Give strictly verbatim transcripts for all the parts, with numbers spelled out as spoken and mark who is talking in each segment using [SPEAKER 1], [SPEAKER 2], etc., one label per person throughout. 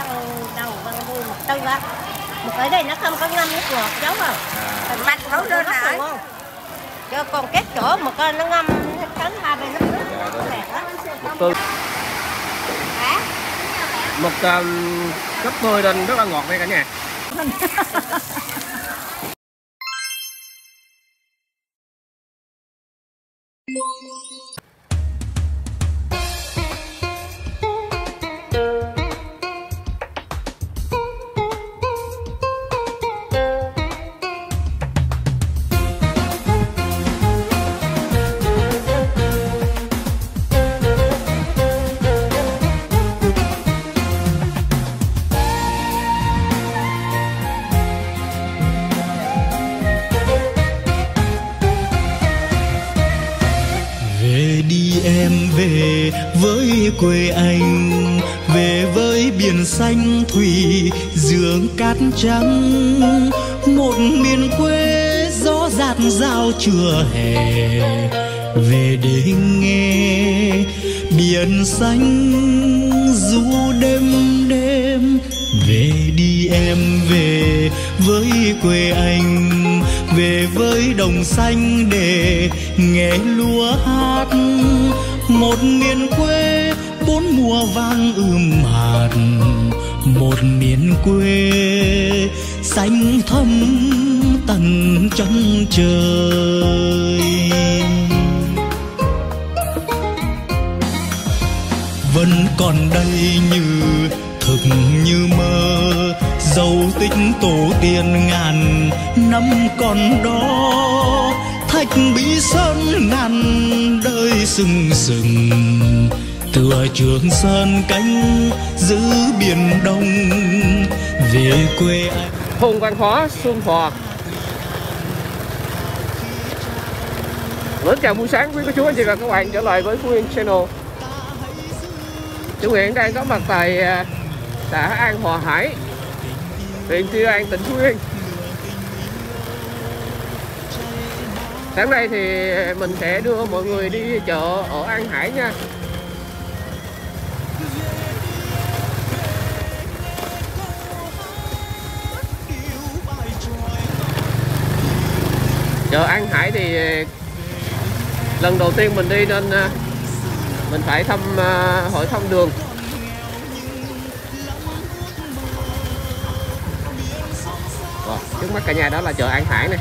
[SPEAKER 1] văn đầu văn đuôi một tư á. Một ở đây nó không có ngâm nước ngọt giống không? À. Mạch nấu lên hả? Chứ còn cái chỗ một con nó ngâm cắn hai bên nước nước đẹp á.
[SPEAKER 2] Một tư. Một um, gấp đôi lên rất là ngọt đây cả nhà.
[SPEAKER 3] Về với quê anh, về với biển xanh thủy dương cát trắng, một miền quê gió rạt rào trưa hè. Về để nghe biển xanh ru đêm đêm, về đi em về với quê anh, về với đồng xanh để nghe lúa hát. Một miền quê bốn mùa vang ươm hạt, một miền quê xanh thắm tận chân trời. Vẫn còn đây như thực như mơ, dấu tích tổ tiên ngàn năm còn đó. Thạch Bí Sơn ngàn đời sừng sừng, tựa Trường Sơn cánh giữ biển Đông. Về quê anh.
[SPEAKER 2] Thôn văn hóa Xuân Hòa. Mến chào buổi sáng quý cô chú anh chị và các bạn trở lại với Phú Yên Channel. Chú Nguyễn đang có mặt tại xã An Hòa Hải, huyện Tuy An, tỉnh Phú Yên. Sáng nay thì mình sẽ đưa mọi người đi chợ ở An Hải nha. Chợ An Hải thì lần đầu tiên mình đi nên mình phải thăm hỏi thăm đường. Wow, trước mắt cả nhà đó là chợ An Hải này.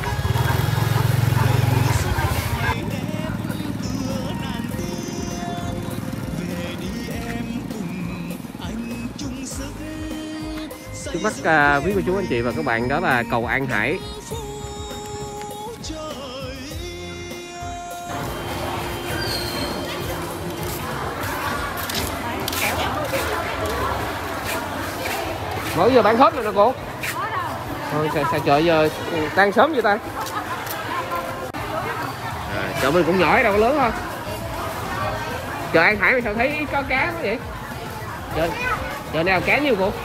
[SPEAKER 2] Trước mắt uh, quý cô chú anh chị và các bạn đó là cầu An Hải. Mỗi giờ bán hết rồi nè cô. Thôi sao, sao chợ giờ tan sớm vậy ta? À, chợ mình cũng nhỏ đâu có lớn không? Chợ An Hải mà sao thấy ít có cá quá vậy? Chợ, chợ nào cá nhiều cô?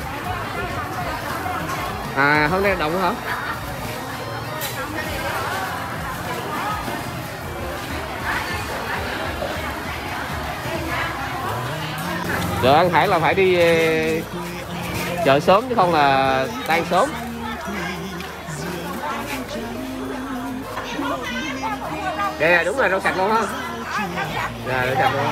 [SPEAKER 2] À hôm nay động hả? Chợ An Hải là phải đi chợ sớm chứ không là tan sớm. Đây là đúng là rau sạch luôn ha. Dạ rau sạch luôn.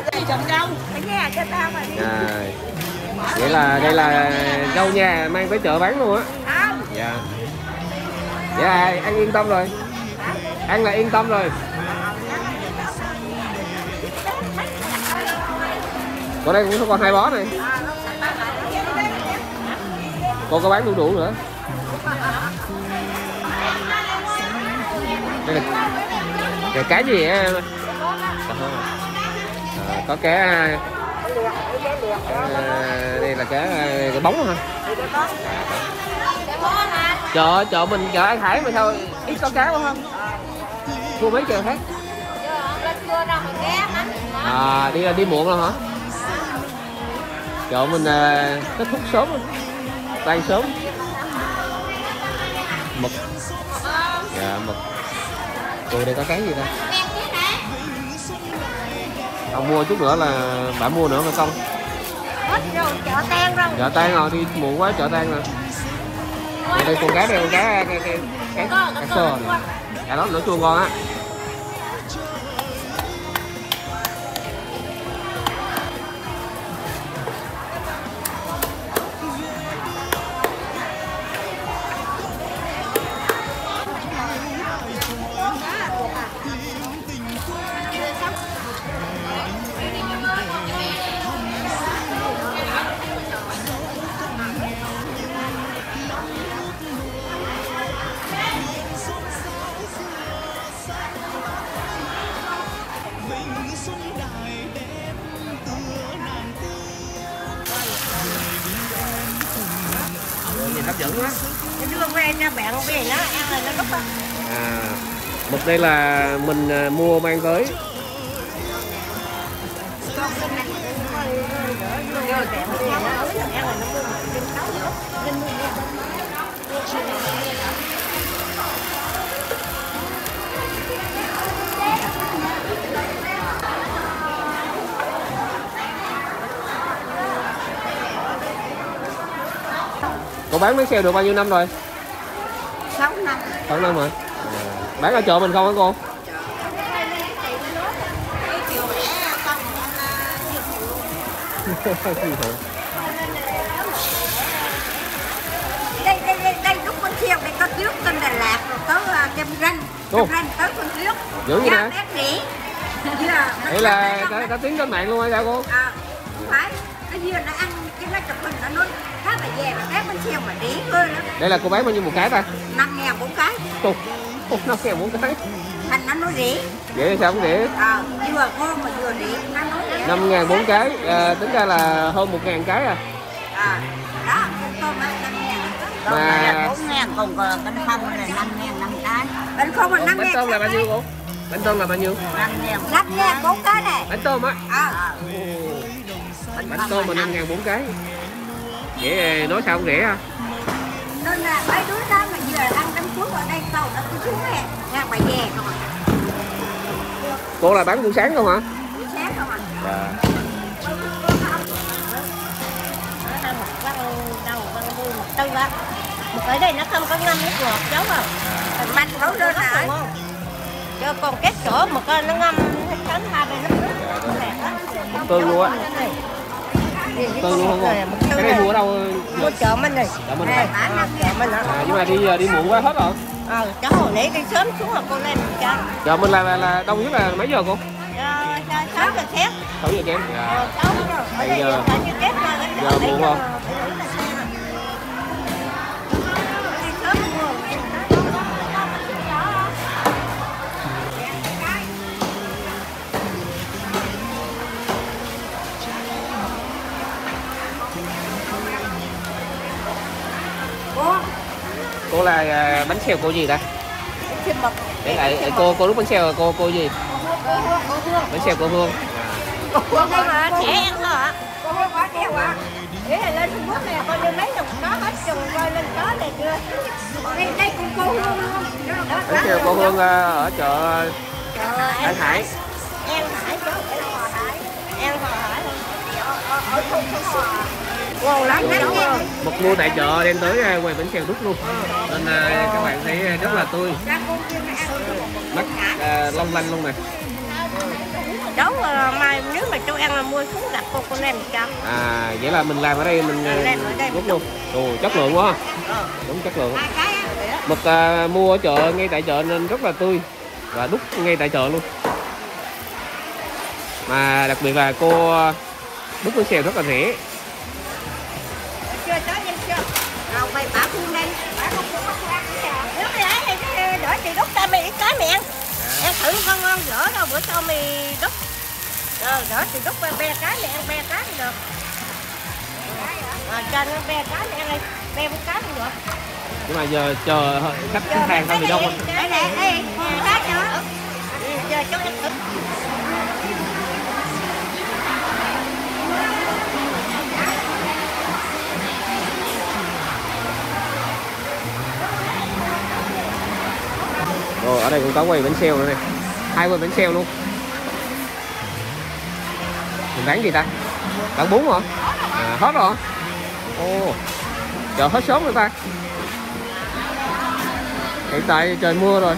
[SPEAKER 2] À, vậy là đây là rau nhà mang tới chợ bán luôn á. Dạ. Dạ ăn yên tâm rồi. Ăn là yên tâm rồi. Còn đây cũng còn hai bó này. Cô có bán đủ đủ nữa. Đây là cái cá gì á? À, có cá à, đây là cá cái bóng hả? Chợ chợ mình chợ An Hải mà sao ít có cá quá không? Mua mấy chợ khác? À đi đi muộn rồi hả? Chợ mình à, kết thúc sớm rồi. Tan sớm. Mực. Dạ mực. Cô đây có cái gì ta? Không mua chút nữa là bạn mua nữa mà không?
[SPEAKER 1] Hết rồi, chợ tan rồi.
[SPEAKER 2] Chợ tan rồi, đi muộn quá, chợ tan rồi. Đây con cá đây, con cá cái cái cái cái sơ này. Cá đó nó chua ngon á. Nhìn hấp dẫn quá.
[SPEAKER 1] Cái đưa về cho bạn về nó ăn rồi nó đúc á.
[SPEAKER 2] À, mực đây là mình mua mang tới.
[SPEAKER 1] Con cái này rồi bạn về nó ở ăn rồi nó mua một trên sáu nữa. Nên mua
[SPEAKER 2] Cô bán bánh xèo được bao nhiêu năm rồi?
[SPEAKER 1] sáu năm.
[SPEAKER 2] sáu năm rồi. À, bán ở chợ mình không hả cô?
[SPEAKER 1] đây đây đây đây lúc con xèo đây có trước tên Đà Lạt rồi tới Cam Ranh, Cam Ranh tới con trước.
[SPEAKER 2] Dữ vậy nè. Vậy là cả, cả tiếng trên mạng luôn hả sao cô?
[SPEAKER 1] À, không phải. Cái dưa nó ăn cái nó chụp hình nó nói khá là về mà bán bánh xèo mà đĩ hơn đó.
[SPEAKER 2] Đây là cô bán bao nhiêu một cái ta?
[SPEAKER 1] năm ngàn bốn cái.
[SPEAKER 2] Chục. năm ngàn bốn cái.
[SPEAKER 1] Thành nó nói rỉ.
[SPEAKER 2] Vậy thì sao không rỉ?
[SPEAKER 1] Ờ, dừa ngon mà dừa rỉ nó nói rỉ.
[SPEAKER 2] năm ngàn bốn cái, à, tính ra là hơn một ngàn cái à.
[SPEAKER 1] À, đó, con tôm á năm ngàn.
[SPEAKER 2] Mà
[SPEAKER 1] bốn ngàn còn bánh không là năm ngàn năm cái. Bánh không là năm ngàn.
[SPEAKER 2] bánh tôm là bao nhiêu cô? Bánh tôm là bao nhiêu?
[SPEAKER 1] năm ngàn. năm ngàn bốn cái này.
[SPEAKER 2] Bánh tôm á.
[SPEAKER 1] À.
[SPEAKER 2] Bánh tôm mà năm ngàn bốn cái. Vậy nói sao không rẻ ha?
[SPEAKER 1] Nên là mấy đứa đó mà vừa ăn đám cuốn ở đây câu nó cứ xuống nè, ra ngoài về không à.
[SPEAKER 2] Cô là bán buổi sáng không hả?
[SPEAKER 1] Buổi sáng không à.
[SPEAKER 2] Dạ.
[SPEAKER 1] Tư á, một ở đây nó không có ngâm nước ngọt cháu à, mạch nấu lên lại, cho còn két chỗ mà coi nó ngâm hết hai bên nước nước đẹp á,
[SPEAKER 2] Tương luôn á, tương luôn không cô? Cái này mua ở đâu?
[SPEAKER 1] Mua chợ mình này,
[SPEAKER 2] chợ mình
[SPEAKER 1] này, chợ mình đó.
[SPEAKER 2] À, nhưng mà đi giờ đi muộn quá hết rồi.
[SPEAKER 1] Ờ, cháu hồi nãy đi sớm xuống là cô lên cho.
[SPEAKER 2] Chợ mình là, là là đông nhất là mấy giờ cô?
[SPEAKER 1] Sáu giờ kém.
[SPEAKER 2] Sáu giờ kém. Dạ.
[SPEAKER 1] Sáu giờ. Bây giờ như kém ra cái
[SPEAKER 2] giờ muộn không? Cô là bánh xèo cô gì ta? Đấy lại cô cô lúc bánh xèo cô cô gì? Bánh xèo cô Hương.
[SPEAKER 1] Cô đây mà trẻ ăn thôi ạ. Cô Hương quá đeo ạ. Để là lên Trung Quốc này coi như mấy chục có hết chừng coi lên có này chưa? Đây đây cũng cô Hương luôn.
[SPEAKER 2] Bánh xèo cô Hương ở chợ An Hải.
[SPEAKER 1] An Hải chỗ An Hòa Hải. An Hòa Hải. Ở khu khu ngon lắm đó.
[SPEAKER 2] Một mua tại chợ đem tới quầy bánh xèo đúc luôn. Nên các bạn thấy rất là tươi. Mắt à, long lanh luôn nè.
[SPEAKER 1] Cháu mai nếu mà cháu ăn là mua xuống đặt cô cô làm cho.
[SPEAKER 2] À vậy là mình làm ở đây mình đúc luôn. Ồ chất lượng quá. Đúng chất lượng. Mực à, mua ở chợ ngay tại chợ nên rất là tươi và đúc ngay tại chợ luôn. Mà đặc biệt là cô đúc bánh xèo rất là rẻ.
[SPEAKER 1] Chưa cháu nhìn chưa? Rồi mày bảo Phương đây, bảo không có không ăn cái nào. Nếu mày lấy thì đỡ chị đúc cho mày ít cái mày ăn. Ăn thử không ngon dở đâu, bữa sau mày đúc. Rồi đỡ chị đúc be cái mày ăn be cái thì được. Rồi cho nó be cái mày ăn đi, be một cái cũng được.
[SPEAKER 2] Nhưng mà giờ chờ khách hàng thôi thì đông không?
[SPEAKER 1] Đây đây, đây, cái nữa. Chờ cháu ăn thử.
[SPEAKER 2] Rồi ở đây cũng có quầy bánh xèo nữa này, hai quầy bánh xèo luôn. Mình bán gì ta? Bạn bún hả? À, hết rồi. Ồ, giờ hết sớm rồi ta. Hiện tại trời mưa rồi.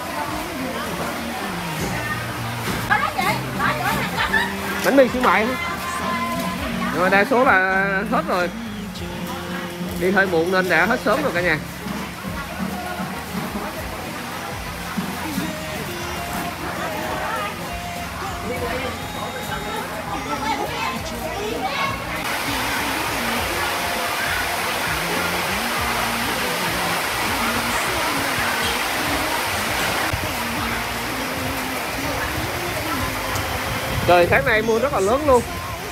[SPEAKER 2] Bánh mì xíu mại nhưng mà đa số là hết rồi, đi hơi muộn nên đã hết sớm rồi cả nhà. Trời tháng này mưa rất là lớn luôn.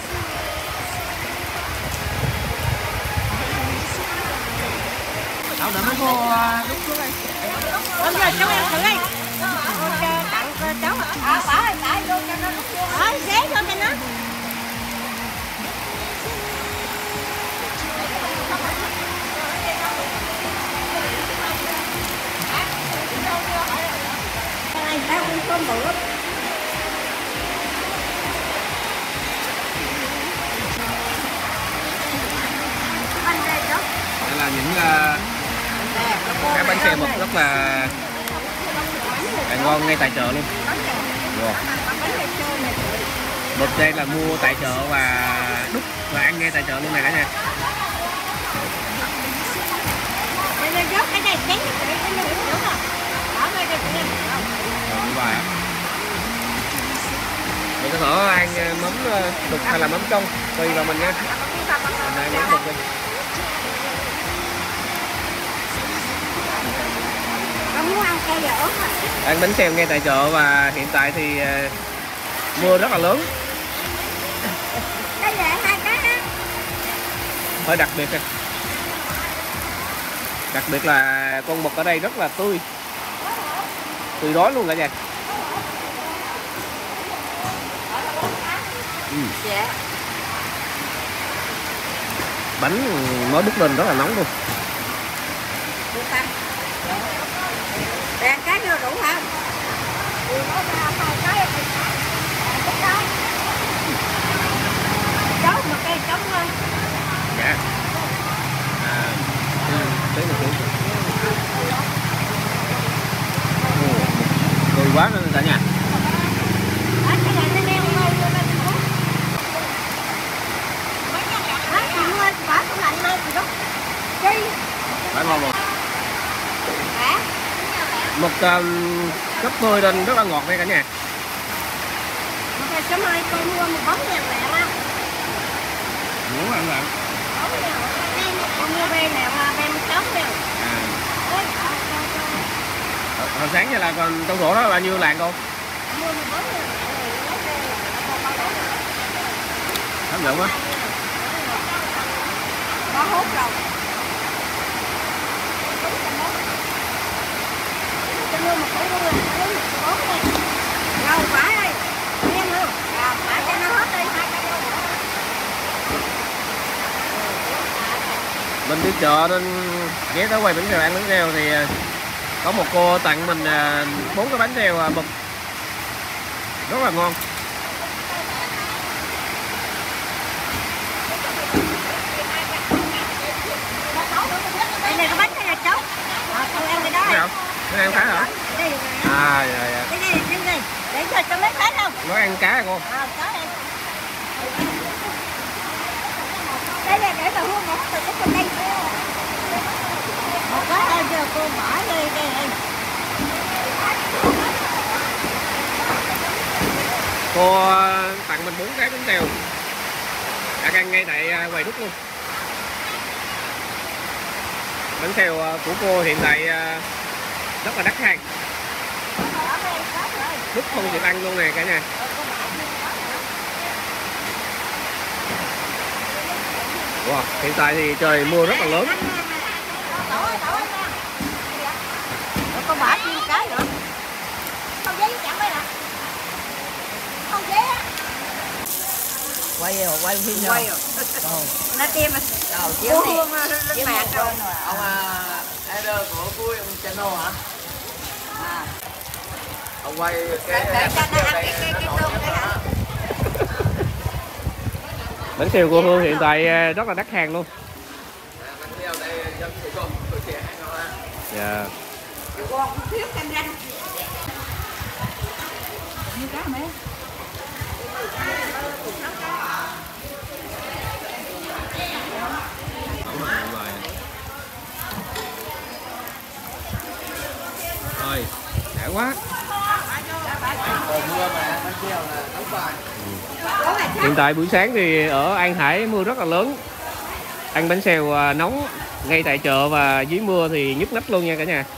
[SPEAKER 2] Đâu đợi mấy cô đút xuống đây.
[SPEAKER 1] Hôm giờ cháu ăn thử đi. Tặng cháu hả? À, bỏ rồi, bỏ vô cho nó đút vô. Ờ, xé vô cho nó. Cái này tao cũng cơm bự lắm.
[SPEAKER 2] Đây là những uh, cái bánh xèo mực rất là, là ngon ngay tại chợ luôn. Wow. Mực đây là mua tại chợ và đúc và ăn ngay tại chợ luôn này cả nhà.
[SPEAKER 1] Cái này chén cái này đúng rồi. Bỏ ngay đây cho em.
[SPEAKER 2] Rồi như vậy. Mình có thể ăn mắm đục hay là mắm trong tùy vào mình nha. Mình ăn mắm đục đi.
[SPEAKER 1] Muốn ăn cây dở mà.
[SPEAKER 2] Ăn bánh xèo ngay tại chợ và hiện tại thì mưa rất là lớn.
[SPEAKER 1] Đây là hai cái đó.
[SPEAKER 2] Hơi đặc biệt ha. Đặc biệt là con mực ở đây rất là tươi, tươi rói luôn cả nhà. Ừ.
[SPEAKER 1] Dạ.
[SPEAKER 2] Bánh mới đút lên rất là nóng luôn.
[SPEAKER 1] Đèn cái nữa đủ không? Cháu một cây trống thôi.
[SPEAKER 2] Dạ. À, tới một chút. Tươi quá nên cả nhà. Phải ngon luôn. Mực um, gấp đôi lên rất là ngọt đây cả nhà.
[SPEAKER 1] Một sớm mai con mua một bóng ngàn lạng á.
[SPEAKER 2] Muốn ăn lạng.
[SPEAKER 1] Bóng ngàn con mua bê nào mà bê một trống đều.
[SPEAKER 2] À. Hồi sáng giờ là còn trong rổ đó là bao nhiêu lạng cô?
[SPEAKER 1] Mua một bóng ngàn lạng.
[SPEAKER 2] Hấp dẫn quá.
[SPEAKER 1] Có hút rồi. Cho mua một cái luôn là lấy một bóng này. Rồi phải ơi. Em luôn. Rồi phải cho nó hết đi hai cái luôn.
[SPEAKER 2] Mình đi chợ nên ghé tới quầy bánh xèo ăn bánh xèo thì có một cô tặng mình bốn cái bánh xèo mực rất là ngon.
[SPEAKER 1] Đây này có bánh này là cháu. Ờ, con ăn cái đó.
[SPEAKER 2] Cái nào? Nó ăn cá hả?
[SPEAKER 1] Đây.
[SPEAKER 2] À, dạ, dạ.
[SPEAKER 1] Đây đây đây đây. Để cho cho mấy cái không?
[SPEAKER 2] Nó ăn cá hả cô?
[SPEAKER 1] À, cá đây. Đây là để bà mua một từ cái con đây. Một cái thôi giờ cô bỏ đây đây đây.
[SPEAKER 2] Cô tặng mình bốn cái bánh xèo. Đã ăn ngay tại quầy đúc luôn. Bánh xèo của cô hiện tại rất là đắt hàng. Đúc không chịu ăn luôn nè cả nhà. Wow, hiện tại thì trời mưa rất là lớn.
[SPEAKER 1] Con bỏ thêm cái nữa. Không giấy chẳng mấy nè. Không giấy á.
[SPEAKER 4] Quay rồi, quay phim
[SPEAKER 1] Quay rồi. Nó tiêm à.
[SPEAKER 4] Rồi, chiếu
[SPEAKER 1] Cô
[SPEAKER 4] đi.
[SPEAKER 1] Hương lên mạng rồi.
[SPEAKER 4] Ông uh, của Vui channel hả? À.
[SPEAKER 2] Ông quay
[SPEAKER 1] Để, để cho nó ăn cái cái cái tôm đấy hả?
[SPEAKER 2] Bánh xèo của Hương hiện tại rất là đắt hàng luôn.
[SPEAKER 4] Bánh xèo đây dân thủ công, tôi sẽ ăn ngon ha.
[SPEAKER 2] Dạ.
[SPEAKER 1] Con thiếu canh ranh. Như cá mấy?
[SPEAKER 2] Rồi, đã quá.
[SPEAKER 4] Còn mưa mà bánh xèo là nóng bài.
[SPEAKER 2] Hiện tại buổi sáng thì ở An Hải mưa rất là lớn. Ăn bánh xèo nóng ngay tại chợ và dưới mưa thì nhức nách luôn nha cả nhà.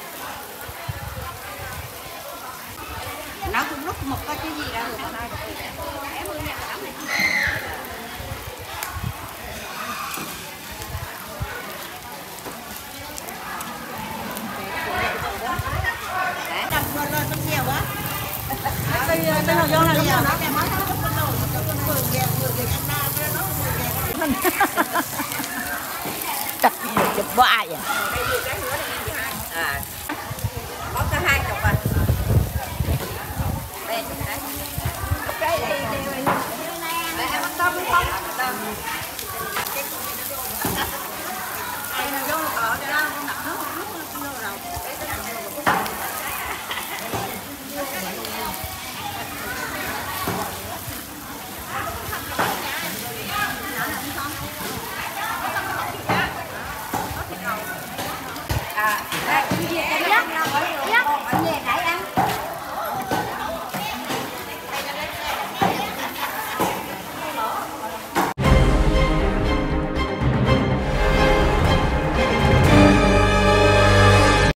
[SPEAKER 1] Nó cũng lúc một cái gì đâu. Chụp chụp ba vậy. À. Có cả hai chục à. Đây chụp đấy. Cái này đi đi. Đây em ăn tôm không?